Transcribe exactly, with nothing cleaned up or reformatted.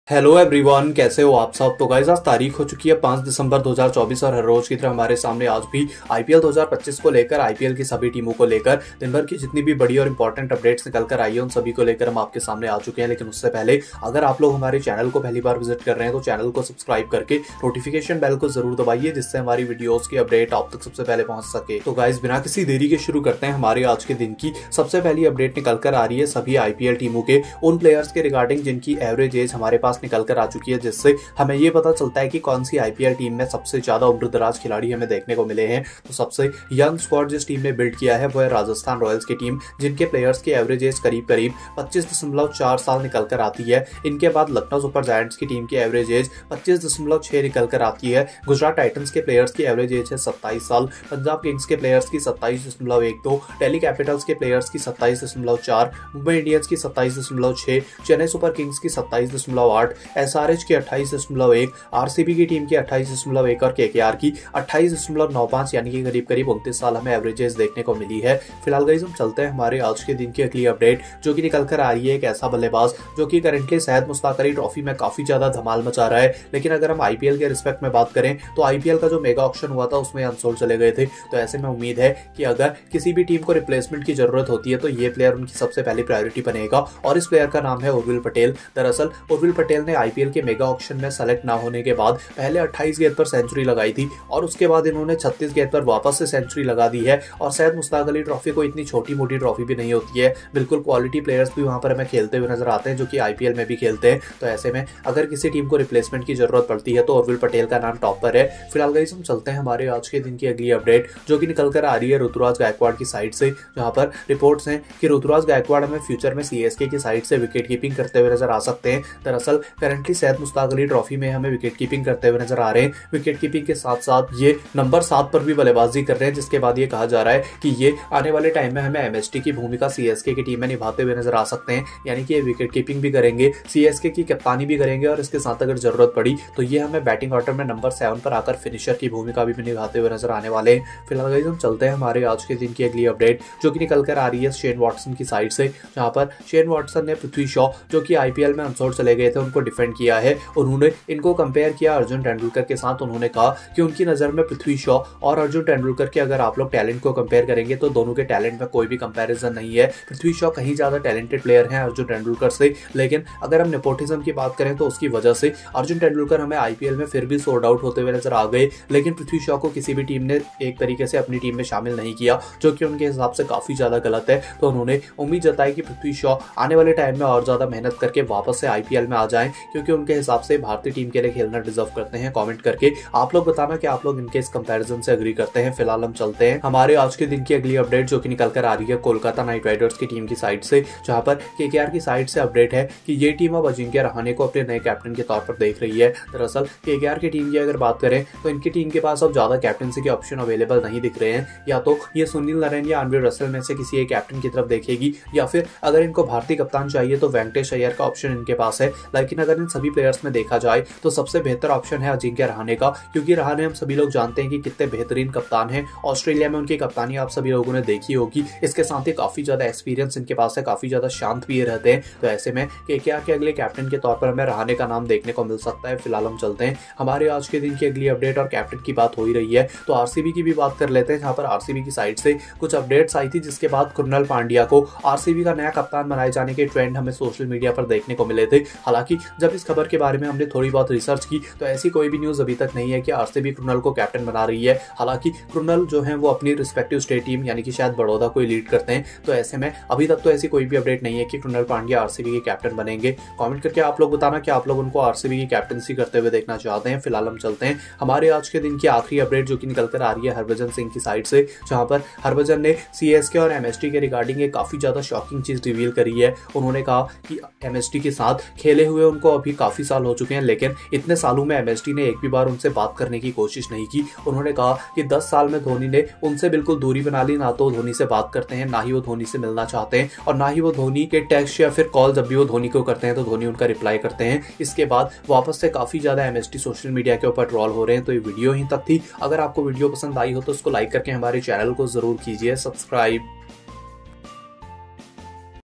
Hello everyone, कैसे हो आप सब। तो गाइस आज तारीख हो चुकी है पाँच दिसंबर दो हज़ार चौबीस और हर रोज की तरह हमारे सामने आज भी आईपीएल दो हज़ार पच्चीस को लेकर आईपीएल की सभी टीमों को लेकर दिन भर की जितनी भी बड़ी और इंपॉर्टेंट अपडेट्स निकल कर आई है उन सभी को लेकर हम आपके सामने आ चुके हैं। लेकिन उससे पहले अगर आप लोग हमारे चैनल को पहली बार विजिट कर रहे हैं तो चैनल को सब्सक्राइब करके नोटिफिकेशन बेल को जरूर दबाइए, जिससे हमारी वीडियोस की अपडेट आप तक सबसे पहले पहुंच सके। तो गाइस बिना किसी देरी के शुरू करते हैं हमारे आज के दिन की सबसे पहली अपडेट निकल कर आ रही है सभी आईपीएल टीमों के उन प्लेयर्स के रिगार्डिंग जिनकी एवरेज एज हमारे पास निकल कर आ चुकी है, जिससे हमें ये पता चलता है कि कौन सी आईपीएल टीम में सबसे ज्यादा उम्रदराज खिलाड़ी हमें देखने को मिले हैं। तो सबसे यंग स्क्वाड जिस टीम ने बिल्ड किया है वो है राजस्थान रॉयल्स की टीम, जिनके प्लेयर्स की एवरेज एज करीब करीब पच्चीस दशमलव चार साल निकल कर आती है। इनके बाद लखनऊ सुपर जायंट्स की टीम की एवरेज एज पच्चीस दशमलव छह निकल कर आती है। गुजरात टाइटंस के प्लेयर्स की एवरेज एज है सत्ताईस साल, पंजाब किंग्स के प्लेयर्स की सत्ताईस दशमलव एक दो, दिल्ली कैपिटल्स के प्लेयर्स की सत्ताईस दशमलव चार, मुंबई इंडियंस की सत्ताईस दशमलव छह, चेन्नई सुपर किंग्स की सत्ताईस दशमलव आठ, एसआरएच की अट्ठाईस दशमलव एक, आरसीबी की टीम की अट्ठाईस दशमलव एक और केकेआर की अट्ठाईस दशमलव नौ पाँच यानी कि करीब करीब उनतीस साल हमें एवरेजेस देखने को मिली है। फिलहाल गाइस हम चलते हैं हमारे आज के दिन की अगली अपडेट जो कि निकल कर आ रही है एक ऐसा बल्लेबाज जो कि करंटली शायद मुश्ताक अली ट्रॉफी में काफी ज्यादा धमाल मचा रहा है। लेकिन अगर हम आईपीएल के रिस्पेक्ट में बात करें तो आईपीएल का जो मेगा ऑक्शन हुआ था उसमें अनसोल्ड चले गए थे। तो ऐसे में उम्मीद है कि अगर किसी भी टीम को रिप्लेसमेंट की जरूरत होती है तो ये प्लेयर उनकी सबसे पहली प्रायोरिटी बनेगा और इस प्लेयर का नाम है उर्विल पटेल। दरअसल उर्विल पटेल ने आईपीएल के मेगा ऑक्शन में सेलेक्ट ना होने के बाद पहले अट्ठाईस गेंद पर सेंचुरी लगाई थी और उसके बाद इन्होंने छत्तीस गेंद पर वापस से सेंचुरी लगा दी है। और शायद मुश्ताक अली ट्रॉफी को इतनी छोटी मोटी ट्रॉफी भी नहीं होती है, बिल्कुल क्वालिटी प्लेयर्स भी वहां पर हमें खेलते हुए नजर आते हैं जो कि आईपीएल में भी खेलते हैं। तो ऐसे में अगर किसी टीम को रिप्लेसमेंट की जरूरत पड़ती है तो उर्विल पटेल का नाम टॉप पर है। फिलहाल गाइस हम चलते हैं हमारे आज के दिन की अगली अपडेट जो कि निकल कर आ रही है ऋतुराज गायकवाड़ की साइड से, जहां पर रिपोर्ट्स हैं कि ऋतुराज गायकवाड़ हमें फ्यूचर में सीएसके की साइड से विकेट कीपिंग करते हुए नजर आ सकते हैं। दरअसल करंटली शायद मुश्ताक अली ट्रॉफी में हमें विकेट कीपिंग करते हुए नजर आ रहे हैं। विकेट कीपिंग के साथ साथ ये नंबर सात पर भी बल्लेबाजी कर रहे हैं, जिसके बाद ये कहा जा रहा है कि ये आने वाले टाइम में हमें एमएसटी की भूमिका सीएसके की टीम में निभाते हुए नजर आ सकते हैं। यानी कि ये विकेट कीपिंग भी करेंगे, सीएसके की कप्तानी भी करेंगे और इसके साथ अगर जरूरत पड़ी तो ये हमें बैटिंग ऑर्डर में नंबर सेवन पर आकर फिनिशर की भूमिका भी निभाते हुए नजर आने वाले हैं। फिलहाल गाइस हम चलते हैं हमारे आज के दिन की अगली अपडेट जो कि निकल कर आ रही है शेन वॉटसन की साइड से, जहां पर शेन वॉटसन ने पृथ्वी शॉ जो कि आईपीएल में अनसोल्ड चले गए थे उनको डिफेंड किया है। उन्होंने इनको कंपेयर किया अर्जुन तेंदुलकर के साथ। उन्होंने कहा कि उनकी नजर में पृथ्वी शॉ और अर्जुन तेंदुलकर के अगर आप लोग टैलेंट को कंपेयर करेंगे तो दोनों के टैलेंट में कोई भी कंपैरिजन नहीं है। पृथ्वी शॉ कहीं ज्यादा टैलेंटेड प्लेयर हैं अर्जुन तेंदुलकर से, लेकिन अगर हम नेपोटिज्म की बात करें तो उसकी वजह से अर्जुन तेंदुलकर हमें आईपीएल में फिर भी सोल्ड आउट होते हुए नजर आ गए। लेकिन पृथ्वी शॉ को किसी भी टीम ने एक तरीके से अपनी टीम में शामिल नहीं किया, जो कि उनके हिसाब से काफी ज्यादा गलत है। तो उन्होंने उम्मीद जताई कि पृथ्वी शॉ आने वाले टाइम में और ज्यादा मेहनत करके वापस से आईपीएल में आ जाएं, क्योंकि उनके हिसाब से भारतीय टीम के लिए खेलना डिजर्व करते हैं। कमेंट करके आप लोग बताना कि आप लोग इनके इस कंपैरिजन से एग्री करते हैं। फिलहाल हम चलते हैं हमारे आज के दिन की अगली अपडेट जो कि निकल कर आ रही है कोलकाता नाइट राइडर्स की टीम की साइड से, जहां पर केकेआर की साइड से अपडेट है कि ये टीम अब अजिंक्य रहाणे को अपने नए कैप्टन के तौर पर देख रही है। दरअसल केकेआर की टीम की अगर बात करें तो इनकी टीम के पास अब ज्यादा कैप्टनसी के ऑप्शन अवेलेबल नहीं दिख रहे हैं। या तो ये सुनील नारायण या अनविल रसेल में से किसी एक कैप्टन की तरफ देखेगी, या फिर अगर इनको भारतीय कप्तान चाहिए तो वेंकटेश अय्यर का ऑप्शन इनके पास है। लेकिन अगर इन सभी प्लेयर्स में देखा जाए तो सबसे बेहतर ऑप्शन है अजिंक्य रहाणे का, क्योंकि रहाणे हम सभी लोग जानते हैं कि कितने बेहतरीन कप्तान हैं। ऑस्ट्रेलिया में उनकी कप्तानी आप सभी लोगों ने देखी होगी। इसके साथ ही काफी ज्यादा एक्सपीरियंस इनके पास है, काफी ज्यादा शांत भी रहते हैं। तो ऐसे में केकेआर के अगले कैप्टन के तौर पर हमें रहाणे का नाम देखने को मिल सकता है। फिलहाल हम चलते हैं हमारे आज के दिन की अगली अपडेट, और कैप्टन की बात हो ही रही है तो आरसीबी की भी बात कर लेते हैं, जहां पर आरसीबी की साइड से कुछ अपडेट्स आई थी, जिसके बाद कृणाल पांड्या को आरसीबी का नया कप्तान बनाए जाने के ट्रेंड हमें सोशल मीडिया पर देखने को मिले थे। हालांकि जब इस खबर के बारे में हमने थोड़ी बहुत रिसर्च की तो ऐसी कोई भी न्यूज अभी तक नहीं है कि आरसीबी कृणाल को कैप्टन बना रही है। हालांकि कृणाल जो है वो अपनी रिस्पेक्टिव स्टेट टीम यानी कि शायद बड़ौदा को लीड करते हैं। तो ऐसे में अभी तक तो ऐसी कोई भी अपडेट नहीं है कि कृणाल पांड्या आरसीबी के कैप्टन बनेंगे। कमेंट करके आप लोग बताना कि आप लोग उनको आरसीबी की कैप्टनसी करते हुए देखना चाहते हैं। फिलहाल हम चलते हैं हमारे आज के दिन की आखिरी अपडेट जो कि निकल कर आ रही है हरभजन सिंह की साइड से, जहां पर हरभजन ने सीएसके और एमएसटी के रिगार्डिंग एक काफी ज्यादा शॉकिंग चीज रिवील करी है। उन्होंने कहा कि एमएसटी के साथ खेले हुए उनको अभी काफी साल हो चुके हैं, लेकिन इतने सालों में एमएसटी ने एक भी बार उनसे बात करने की कोशिश नहीं की। उन्होंने कहा कि दस साल में धोनी ने उनसे बिल्कुल दूरी बना ली, ना तो धोनी से बात करते हैं, ना ही वो धोनी से मिलना चाहते हैं, और ना ही वो धोनी के टेक्स्ट या फिर कॉल जब भी वो धोनी को करते हैं तो धोनी उनका रिप्लाई करते हैं। इसके बाद वापस से काफी ज्यादा एमएसटी सोशल मीडिया के ऊपर ट्रोल हो रहे हैं। तो ये वीडियो यहीं तक थी। अगर आपको वीडियो पसंद आई हो तो उसको लाइक करके हमारे चैनल को जरूर कीजिए सब्सक्राइब।